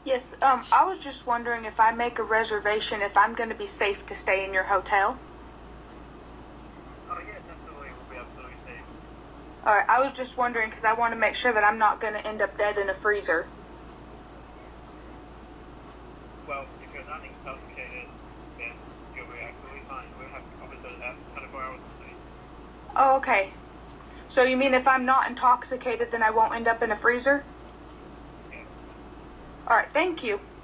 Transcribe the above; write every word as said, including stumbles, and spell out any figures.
Yes, um, I was just wondering if I make a reservation, if I'm going to be safe to stay in your hotel. Oh, yes, absolutely. We'll be absolutely safe. Alright, I was just wondering because I want to make sure that I'm not going to end up dead in a freezer. Well, if you're not intoxicated, then you'll be absolutely fine. We'll have officers at twenty-four hours a day. Oh, okay. So you mean if I'm not intoxicated, then I won't end up in a freezer? Yes. Alright, thank you.